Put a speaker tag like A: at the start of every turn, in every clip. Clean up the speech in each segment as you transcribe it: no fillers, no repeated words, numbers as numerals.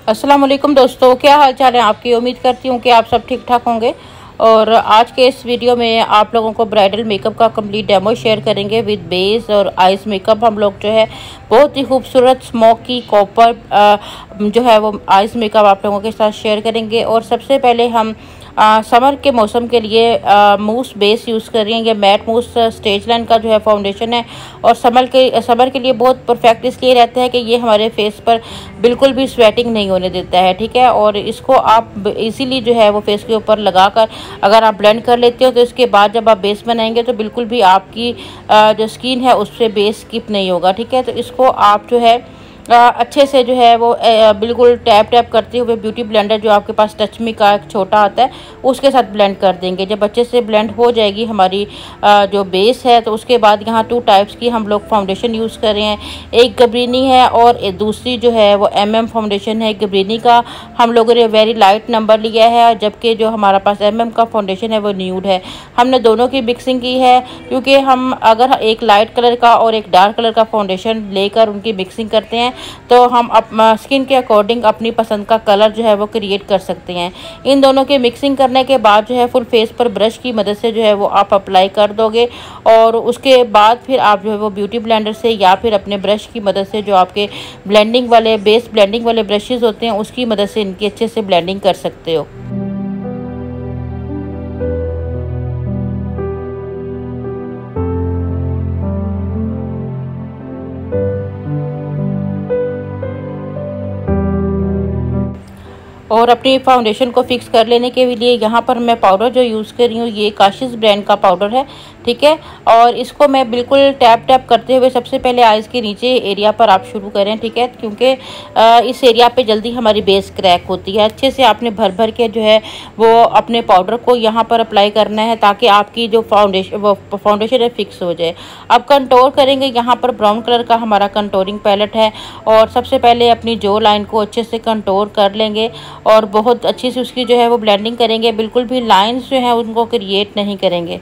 A: अस्सलाम वालेकुम दोस्तों, क्या हाल चाल है आपकी। उम्मीद करती हूँ कि आप सब ठीक ठाक होंगे। और आज के इस वीडियो में आप लोगों को ब्राइडल मेकअप का कंप्लीट डेमो शेयर करेंगे विद बेस और आइस मेकअप। हम लोग जो है बहुत ही खूबसूरत स्मोकी कॉपर जो है वो आइस मेकअप आप लोगों के साथ शेयर करेंगे। और सबसे पहले हम समर के मौसम के लिए मूस बेस यूज़ कर रही हैं। ये मैट मूस स्टेज लाइन का जो है फाउंडेशन है और समर के लिए बहुत परफेक्ट इसलिए रहता है कि ये हमारे फेस पर बिल्कुल भी स्वेटिंग नहीं होने देता है, ठीक है। और इसको आप इजीली जो है वो फेस के ऊपर लगाकर अगर आप ब्लेंड कर लेते हो तो इसके बाद जब आप बेस बनाएंगे तो बिल्कुल भी आपकी जो स्किन है उससे बेस स्किप नहीं होगा, ठीक है। तो इसको आप जो है अच्छे से जो है वो बिल्कुल टैप टैप करते हुए ब्यूटी ब्लेंडर जो आपके पास टच मी का एक छोटा आता है उसके साथ ब्लेंड कर देंगे। जब अच्छे से ब्लेंड हो जाएगी हमारी जो बेस है तो उसके बाद यहाँ 2 टाइप्स की हम लोग फाउंडेशन यूज़ कर रहे हैं। एक गब्रिनी है और दूसरी जो है वो फाउंडेशन है। गब्रिनी का हम लोगों ने वेरी लाइट नंबर लिया है, जबकि जो हमारा पास का फाउंडेशन है वो न्यूड है। हमने दोनों की मिक्सिंग की है क्योंकि हम अगर एक लाइट कलर का और एक डार्क कलर का फाउंडेशन लेकर उनकी मिक्सिंग करते हैं तो हम स्किन के अकॉर्डिंग अपनी पसंद का कलर जो है वो क्रिएट कर सकते हैं। इन दोनों के मिक्सिंग करने के बाद जो है फुल फेस पर ब्रश की मदद से जो है वो आप अप्लाई कर दोगे और उसके बाद फिर आप जो है वो ब्यूटी ब्लेंडर से या फिर अपने ब्रश की मदद से जो आपके बेस ब्लेंडिंग वाले ब्रशेज़ होते हैं उसकी मदद से इनकी अच्छे से ब्लेंडिंग कर सकते हो। और अपनी फाउंडेशन को फिक्स कर लेने के लिए यहाँ पर मैं पाउडर जो यूज़ कर रही हूँ ये काशिश ब्रांड का पाउडर है, ठीक है। और इसको मैं बिल्कुल टैप टैप करते हुए सबसे पहले आइज़ के नीचे एरिया पर आप शुरू करें, ठीक है, क्योंकि इस एरिया पे जल्दी हमारी बेस क्रैक होती है। अच्छे से आपने भर भर के जो है वो अपने पाउडर को यहाँ पर अप्लाई करना है ताकि आपकी जो फाउंडेशन है फिक्स हो जाए। अब कंटोर करेंगे, यहाँ पर ब्राउन कलर का हमारा कंटोरिंग पैलेट है और सबसे पहले अपनी जो लाइन को अच्छे से कंटोर कर लेंगे और बहुत अच्छी से उसकी जो है वो ब्लेंडिंग करेंगे। बिल्कुल भी लाइंस जो हैं उनको क्रिएट नहीं करेंगे।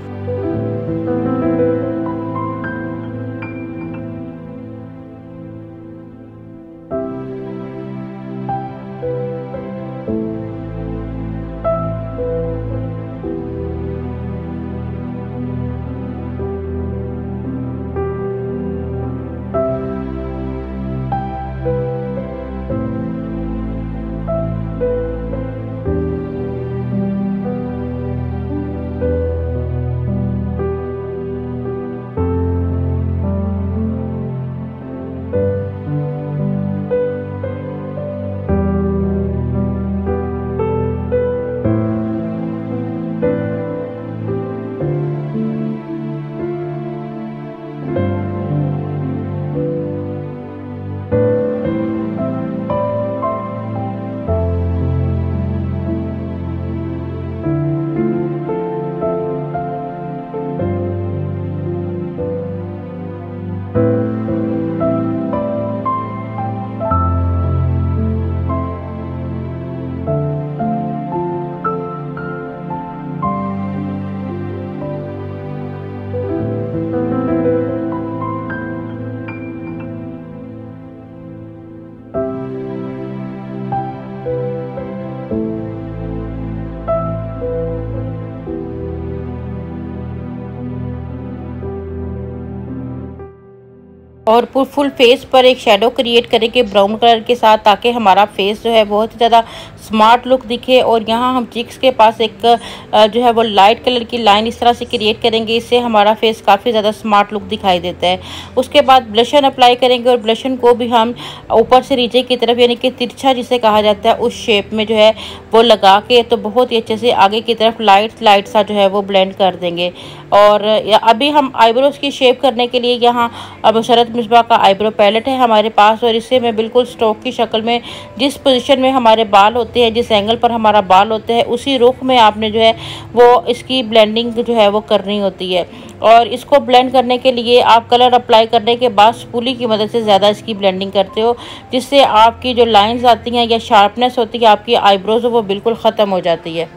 A: और फुल फेस पर एक शेडो क्रिएट करेंगे ब्राउन कलर के साथ ताकि हमारा फेस जो है बहुत ही ज़्यादा स्मार्ट लुक दिखे। और यहाँ हम चिक्स के पास एक जो है वो लाइट कलर की लाइन इस तरह से क्रिएट करेंगे, इससे हमारा फेस काफ़ी ज़्यादा स्मार्ट लुक दिखाई देता है। उसके बाद ब्लशन अप्लाई करेंगे और ब्लशन को भी हम ऊपर से नीचे की तरफ यानी कि तिरछा जिसे कहा जाता है उस शेप में जो है वो लगा के तो बहुत ही अच्छे से आगे की तरफ लाइट सा जो है वो ब्लेंड कर देंगे। और अभी हम आईब्रोज की शेप करने के लिए यहाँ मुशर्रत मिसबा का आईब्रो पैलेट है हमारे पास और इससे मैं बिल्कुल स्ट्रोक की शक्ल में जिस पोजीशन में हमारे बाल होते हैं, जिस एंगल पर हमारा बाल होते हैं उसी रुख में आपने जो है वो इसकी ब्लेंडिंग जो है वो करनी होती है। और इसको ब्लेंड करने के लिए आप कलर अप्लाई करने के बाद स्पूली की मदद से ज़्यादा इसकी ब्लेंडिंग करते हो, जिससे आपकी जो लाइंस आती हैं या शार्पनेस होती है आपकी आईब्रोज वो बिल्कुल ख़त्म हो जाती है।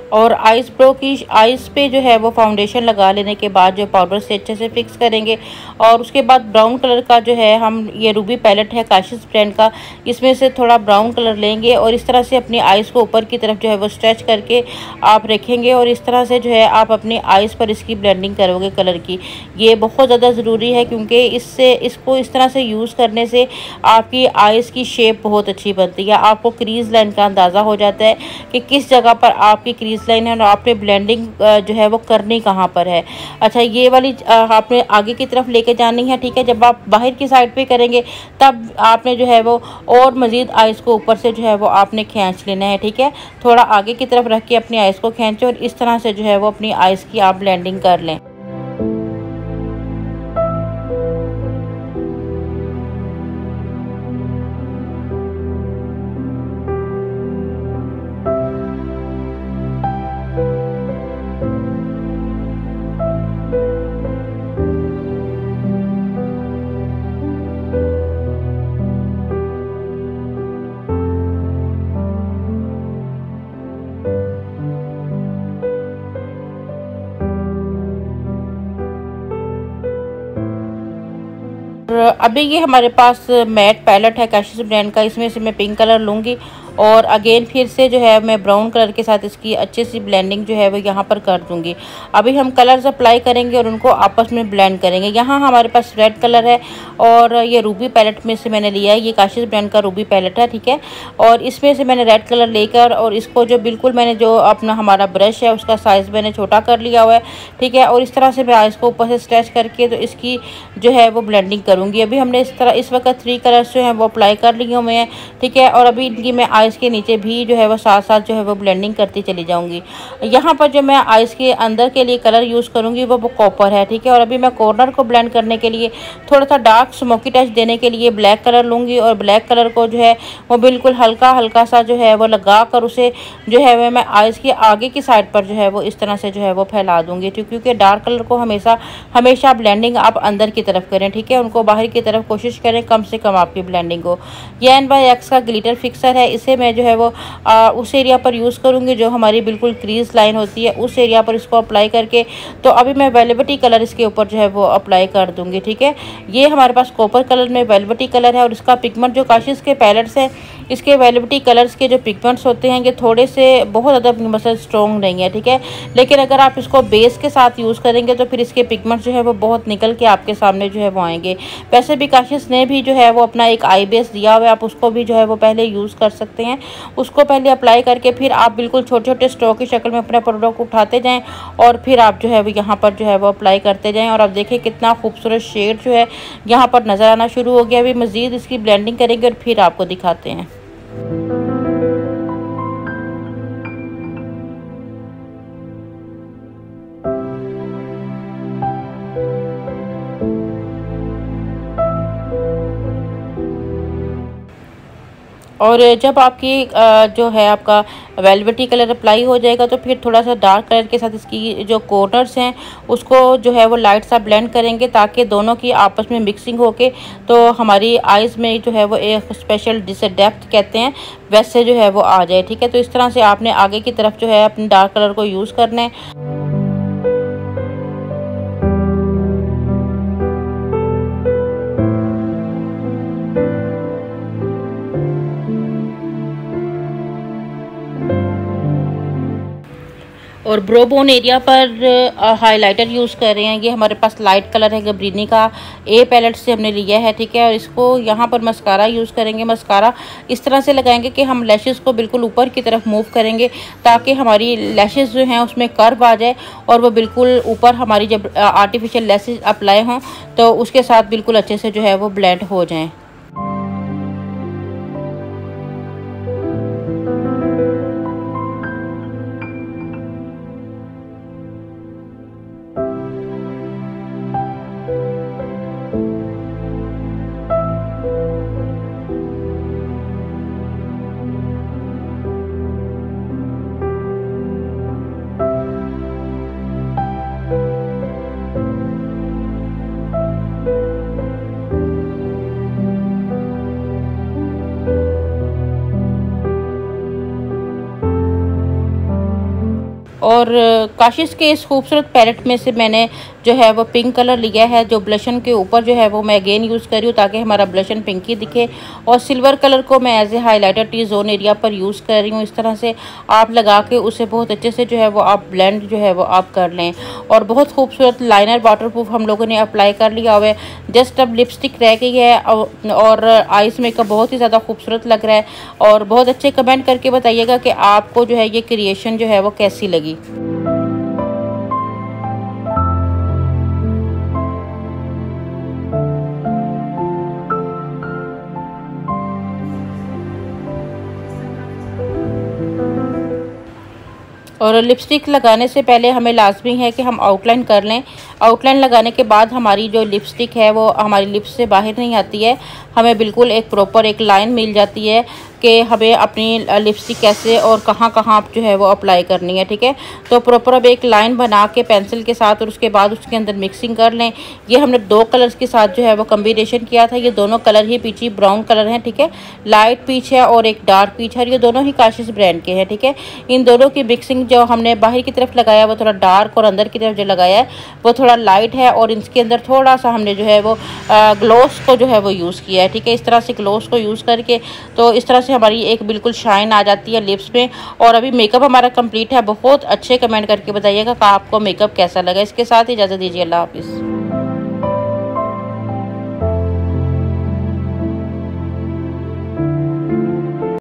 A: और आइस पे जो है वो फाउंडेशन लगा लेने के बाद जो पाउडर से अच्छे से फिक्स करेंगे। और उसके बाद ब्राउन कलर का जो है हम ये रूबी पैलेट है काशिश ब्रांड का, इसमें से थोड़ा ब्राउन कलर लेंगे और इस तरह से अपनी आइस को ऊपर की तरफ जो है वो स्ट्रेच करके आप रखेंगे और इस तरह से जो है आप अपनी आइस पर इसकी ब्लेंडिंग करोगे कलर की। ये बहुत ज़्यादा ज़रूरी है क्योंकि इसको इस तरह से यूज़ करने से आपकी आइस की शेप बहुत अच्छी बनती है। आपको क्रीज लाइन का अंदाज़ा हो जाता है कि किस जगह पर आपकी क्रीज लाइन है और आपने ब्लेंडिंग जो है वो करनी कहाँ पर है। अच्छा, ये वाली आपने आगे की तरफ लेके जानी है, ठीक है। जब आप बाहर की साइड पे करेंगे तब आपने जो है वो और मज़ीद आइस को ऊपर से जो है वो आपने खींच लेना है, ठीक है। थोड़ा आगे की तरफ रख के अपनी आइस को खींचें और इस तरह से जो है वो अपनी आइस की आप ब्लेंडिंग कर लें। अभी ये हमारे पास मैट पैलेट है काशिश ब्रांड का, इसमें से मैं पिंक कलर लूँगी और अगेन फिर से जो है मैं ब्राउन कलर के साथ इसकी अच्छी सी ब्लेंडिंग जो है वो यहाँ पर कर दूँगी। अभी हम कलर्स अप्लाई करेंगे और उनको आपस में ब्लेंड करेंगे। यहाँ हमारे पास रेड कलर है और ये रूबी पैलेट में से मैंने लिया है, ये काशिश ब्रांड का रूबी पैलेट है, ठीक है। और इसमें से मैंने रेड कलर लेकर और इसको जो बिल्कुल मैंने जो अपना हमारा ब्रश है उसका साइज़ मैंने छोटा कर लिया हुआ है, ठीक है। और इस तरह से मैं इसको ऊपर से स्ट्रेच करके तो इसकी जो है वो ब्लेंडिंग करूँगी। अभी हमने इस वक्त 3 कलर्स जो हैं वो अप्लाई कर लिए हुए हैं, ठीक है। और अभी इनकी मैं आइस के नीचे भी जो है वो साथ साथ जो है वो ब्लेंडिंग करती चली जाऊंगी। यहाँ पर जो मैं आइस के अंदर के लिए कलर यूज़ करूँगी वो कॉपर है, ठीक है। और अभी मैं कॉर्नर को ब्लेंड करने के लिए थोड़ा सा डार्क स्मोकी टच देने के लिए ब्लैक कलर लूँगी और ब्लैक कलर को जो है वो बिल्कुल हल्का हल्का सा जो है वो लगा कर उसे जो है वो मैं आइस की आगे की साइड पर जो है वो इस तरह से जो है वो फैला दूँगी, क्योंकि डार्क कलर को हमेशा ब्लेंडिंग आप अंदर की तरफ करें, ठीक है। उनको बाहर की तरफ कोशिश करें कम से कम आपकी ब्लेंडिंग हो। ये N/X का ग्लिटर फिक्सर है, इसे मैं जो है वो उस एरिया पर यूज़ करूँगी जो हमारी बिल्कुल क्रीज लाइन होती है, उस एरिया पर इसको अप्लाई करके तो अभी मैं वेलवेटी कलर इसके ऊपर जो है वो अप्लाई कर दूँगी, ठीक है। ये हमारे पास कॉपर कलर में वेलवेटी कलर है और इसका पिगमेंट जो काशिश के पैलेट्स हैं इसके वेलवेटी कलर्स के जो पिगमेंट्स होते हैं ये थोड़े से बहुत ज़्यादा मतलब स्ट्रॉन्ग नहीं है, ठीक है। लेकिन अगर आप इसको बेस के साथ यूज़ करेंगे तो फिर इसके पिगमेंट्स जो है वो बहुत निकल के आपके सामने जो है वो आएंगे। वैसे भी काशिश ने भी जो है वो अपना एक आई बेस दिया हुआ है, आप उसको भी जो है वो पहले यूज़ कर सकते हैं। उसको पहले अप्लाई करके फिर आप बिल्कुल छोटे छोटे स्ट्रोक की शक्ल में अपना प्रोडक्ट उठाते जाएँ और फिर आप जो है वो यहाँ पर जो है वो अप्लाई करते जाएँ। और आप देखें कितना खूबसूरत शेड जो है यहाँ पर नज़र आना शुरू हो गया। अभी मज़ीद इसकी ब्लेंडिंग करेंगे और फिर आपको दिखाते हैं। और जब आपकी जो है आपका वेलवेटी कलर अप्लाई हो जाएगा तो फिर थोड़ा सा डार्क कलर के साथ इसकी जो कॉर्नर्स हैं उसको जो है वो लाइट सा ब्लेंड करेंगे ताकि दोनों की आपस में मिक्सिंग होके तो हमारी आइज़ में जो है वो एक स्पेशल जिसे डेप्थ कहते हैं वैसे जो है वो आ जाए, ठीक है। तो इस तरह से आपने आगे की तरफ जो है अपने डार्क कलर को यूज़ करना है। और ब्रो बोन एरिया पर हाइलाइटर यूज़ कर रहे हैं। ये हमारे पास लाइट कलर है गब्रीनी का, ए पैलेट से हमने लिया है, ठीक है। और इसको यहाँ पर मस्कारा यूज़ करेंगे। मस्कारा इस तरह से लगाएंगे कि हम लैशेस को बिल्कुल ऊपर की तरफ मूव करेंगे ताकि हमारी लैशेस जो हैं उसमें कर्व आ जाए और वो बिल्कुल ऊपर हमारी जब आर्टिफिशियल लैशेस अप्लाई हों तो उसके साथ बिल्कुल अच्छे से जो है वो ब्लेंड हो जाएँ। और काशिश के इस खूबसूरत पैलेट में से मैंने जो है वो पिंक कलर लिया है। जो ब्लशन के ऊपर जो है वो मैं अगेन यूज़ कर रही हूँ ताकि हमारा ब्लशन पिंकी दिखे। और सिल्वर कलर को मैं as a highlighter T zone area पर यूज़ कर रही हूँ। इस तरह से आप लगा के उसे बहुत अच्छे से जो है वो आप ब्लेंड जो है वो आप कर लें। और बहुत खूबसूरत लाइनर वाटरप्रूफ हम लोगों ने अप्लाई कर लिया हुआ है। जस्ट अब लिपस्टिक रह गई है और आइस मेकअप बहुत ही ज़्यादा खूबसूरत लग रहा है। और बहुत अच्छे कमेंट करके बताइएगा कि आपको जो है ये क्रिएशन जो है वो कैसी लगी। और लिपस्टिक लगाने से पहले हमें लाजमी है कि हम आउटलाइन कर लें। आउटलाइन लगाने के बाद हमारी जो लिपस्टिक है वो हमारी लिप्स से बाहर नहीं आती है। हमें बिल्कुल एक प्रॉपर एक लाइन मिल जाती है कि हमें अपनी लिपस्टिक कैसे और कहाँ कहाँ जो है वो अप्लाई करनी है। ठीक है, तो प्रॉपर अब एक लाइन बना के पेंसिल के साथ और उसके बाद उसके अंदर मिक्सिंग कर लें। ये हमने दो कलर्स के साथ जो है वो कम्बिनेशन किया था। ये दोनों कलर ही पीची ब्राउन कलर हैं। ठीक है, लाइट पीच है और एक डार्क पीच है। ये दोनों ही काशिश ब्रांड के हैं। ठीक है, इन दोनों की मिक्सिंग जो हमने बाहर की तरफ लगाया वो थोड़ा डार्क और अंदर की तरफ जो लगाया है वो थोड़ा लाइट है। और इसके अंदर थोड़ा सा हमने जो है वो ग्लोस को जो है वो यूज़ किया है। ठीक है, इस तरह से ग्लोस को यूज़ करके तो इस तरह से हमारी एक बिल्कुल शाइन आ जाती है लिप्स में। और अभी मेकअप हमारा कंप्लीट है। बहुत अच्छे कमेंट करके बताइएगा कि आपको मेकअप कैसा लगा। इसके साथ ही इजाज़त दीजिए। अल्लाह हाफिज़।